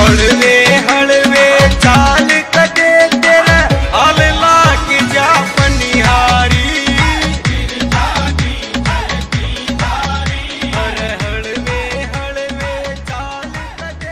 हलवे हलवे चाल कटे तेरा हाल लाग जा पनिहारी। हलवे हलवे चाल कटे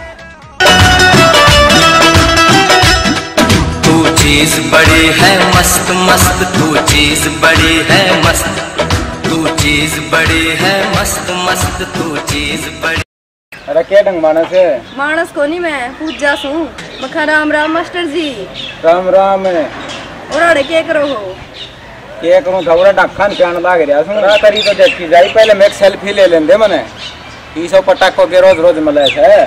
तू चीज बड़ी है मस्त मस्त, तू चीज बड़ी है मस्त, तू चीज बड़ी है मस्त मस्त, तू चीज बड़ी। अरे क्या ढंग मानस है? मानस को नहीं मैं पूजा सू मखा। राम राम मास्टर जी। राम राम है। और अड़े क्या करो हो? क्या करूं थोड़ा ढक्कन प्यान लाग रहा सुन रा करी तो देखी जाई। पहले मैं एक सेल्फी ले लेंदे मने 300 पटाखों के रोज रोज मले है।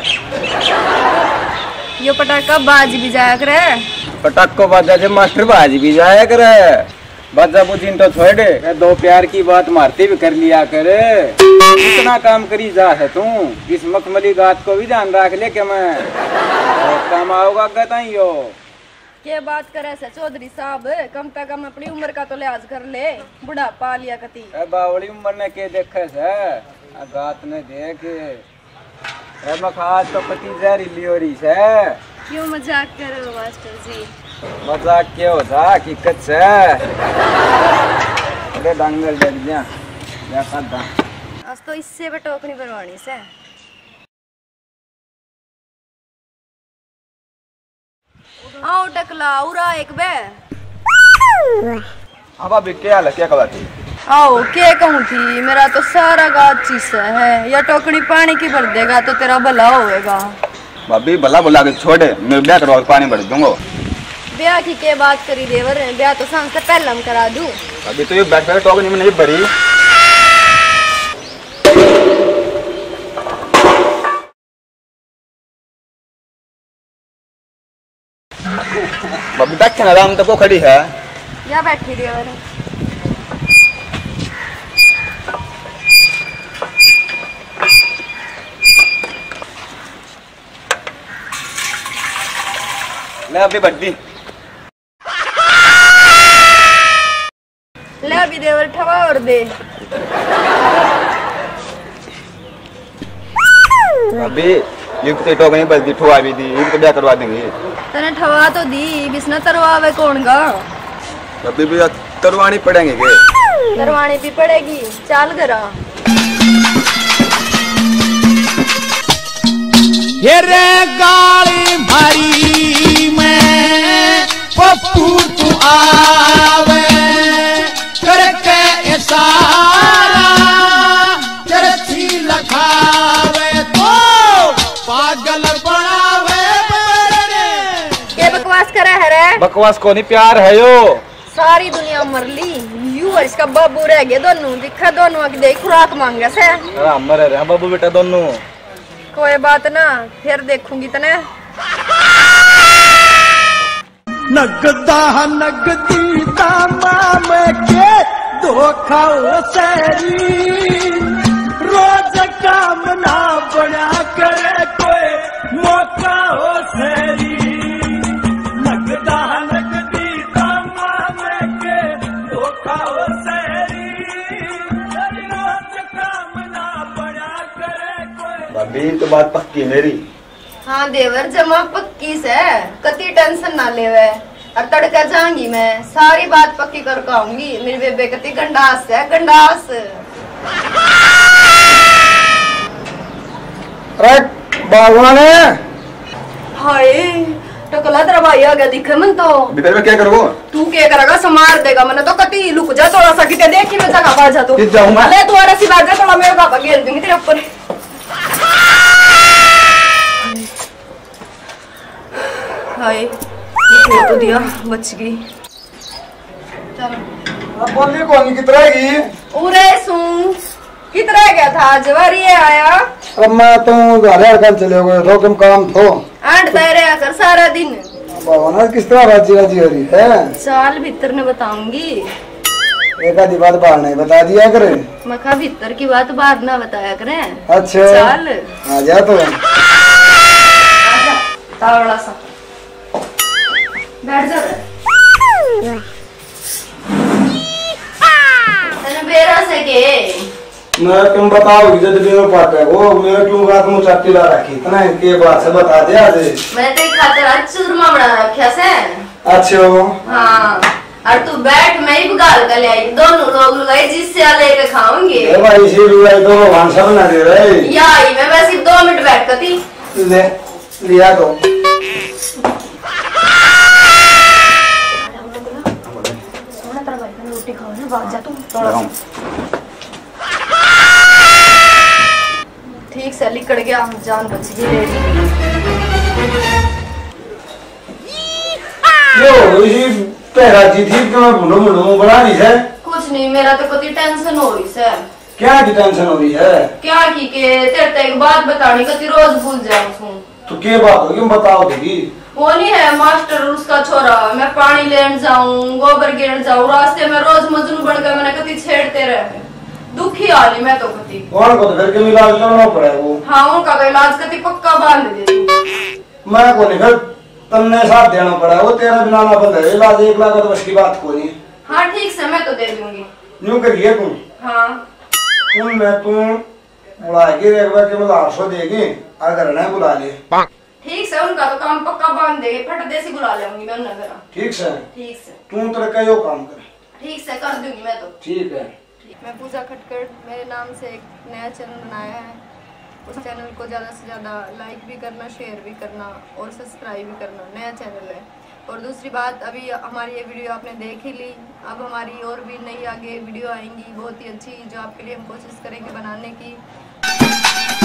यो पटाखा बाज भी जाया करे। पटाखों बाजा जे मास्टर बाज भी जाया करे। बाजा बुझिन तो छोड़े, दो प्यार की बात मारती भी कर लिया करे। इतना काम करी जा है तू। इस मखमली बात को भी ध्यान रख ले कि मैं काम आओगा गताई यो। क्या बात करे से चौधरी साहब? कम से कम अपनी उम्र का तो लिहाज कर ले। बुढ़ापा लिया कती। बावली उम्र ने के देखे से गात ने देख मखास तो पति जहरीली हो रही से। क्यों मजाक करो मास्टर जी? मजाक क्या होता हकीकत से। अरे डांगल डर गया या खादा। आज तो इससे भी टोकनी बनवानी से। आओ टकला उरा एक बे। अब अभी क्या हाल है? क्या कहती? आओ क्या कहूँ थी, मेरा तो सारा गाछ चीज है। या टोकनी पानी की भर देगा तो तेरा भला होएगा। भाभी भला बुला के छोड़े, मैं ब्याह करवा पानी भर दूंगा। ब्याह की क्या बात करी देवर? ब्याह तो सांस से पहले हम करा दूं। अभी तो ये बैठ बैठ टोकनी में नहीं भरी। भाभी बैठ ना आराम तो खड़ी है। या बैठी देवर। ले अभी बड्डी ले अभी देवर ठवा और दे। अभी ये तो टोकनी बस दी ठुआ भी दी। ये तो ब्याह करवा देंगे। तने ठवा तो दी, बिस्ना तरवावे कौन गा? अभी भी तरवानी पड़ेंगे के? तरवानी भी पड़ेगी। चाल करा ये रे गाली मारी मैं पप्पू तू आवे करके इशारा चरछी लखावे तो पागल बनावे। क्या बकवास करा है रे? बकवास को नहीं प्यार है यो। सारी दुनिया मर ली, यू और इसका बाबू रह गए दोनों। दिखा दोनों की दे खुराक मांगे से। मर रहे बाबू बेटा दोनों। कोई बात ना, फिर देखूंगी तने। नगदा नगदी तमाम के धोखा सैरी रोज काम ना बना करे कोई मौका हो सैरी। नगदा नगदी तमाम के धोखा हो सैरी रोज काम ना बना करे कोई। भाभी तो बात पक्की मेरी। हाँ देवर जमा पक्की से, कति टेंशन ना लेवे। और तड़का जाऊंगी मैं, सारी बात पक्की कर आऊंगी। मेरी बेबे कति गंडास है, गंडास। भगवान हाय टकला तेरा भाई आ गया दिखे मन तो। भीतर में क्या करोगे? तू क्या करेगा? समार देगा मैंने तो। कति लुक जा थोड़ा सा, किते देखी मैं जगह पा जा। तू जाऊंगा ले तू आ रसी बात जा, थोड़ा मेरे पापा घेर दूंगी तेरे ऊपर। हाय तो दिया, बच गई। चलो बोली कौन कितना की? उरे सू कितना गया था जवारी आया। अब मैं तो घर कल चले गए रोकम काम तो आठ तेरे आकर सारा दिन। भगवान किस तरह राजी राजी हो रही है? साल भीतर ने बताऊंगी। एक आधी बात बाहर नहीं बता दिया करे। मखा भीतर की बात बाहर ना बताया करे। अच्छा चल आ जा तो तावड़ा सा बैठ जा। तेने बेरा से के मैं तुम बताओ इज्जत भी में पाटे वो मेरे क्यों बात मुंह चाटी ला रखी इतना के बात से बता दे आज मैंने तेरी खातिर आज चूरमा बना रखा से। अच्छा हाँ और तू बैठ, मैं ही गाल कर ले आई, दोनों लोग लुगाई जिससे लेके खाऊंगे। ए भाई इसी लुगाई तो भगवान सब बना दे रहे या आई मैं बस 2 मिनट बैठ करती ले लिया तो रोटी खाओ ना, भाग जा तू थोड़ा। ठीक से लिकड़ गया, जान बच गई। यो इसी तेरा जी थी कि मैं भूलो भूलो बना रही है। कुछ नहीं, मेरा तो कति टेंशन हो रही है। क्या की टेंशन हो रही है? क्या की के तेरे एक बात बतानी कति रोज भूल जाऊं। तो क्या बात होगी बताओ दीदी। वो नहीं है मास्टर उसका छोरा, मैं पानी लेने जाऊं, गोबर गिरने जाऊं, रास्ते में रोज मजनू बनकर मैंने कति छेड़ते रहे। दुखी आली मैं तो कति। कौन को तो फिर के इलाज करना पड़े वो। हाँ उनका तो इलाज कति पक्का बांध दे। मैं को नहीं फिर तुमने साथ देना पड़ा वो तेरा बिना ना बंद है इलाज 1 लाख तो बस की बात को नहीं। हाँ ठीक से मैं तो दे दूंगी। यूं करिए तुम। हाँ तुम बुलाएगी एक बार केवल 800 देगी अगर नहीं बुला ले। ठीक से उनका तो काम पक्का बांध देगी, फट देसी बुला लेंगी मैं उन्हें घर। ठीक से ठीक से तुम तरह का यो काम कर। ठीक से कर दूंगी मैं तो। ठीक है। मैं पूजा खटकर मेरे नाम से एक नया चैनल बनाया है, उस चैनल को ज़्यादा से ज़्यादा लाइक भी करना, शेयर भी करना और सब्सक्राइब भी करना। नया चैनल है। और दूसरी बात, अभी हमारी ये वीडियो आपने देख ही ली, अब हमारी और भी नई आगे वीडियो आएंगी बहुत ही अच्छी, जो आपके लिए हम कोशिश करेंगे बनाने की।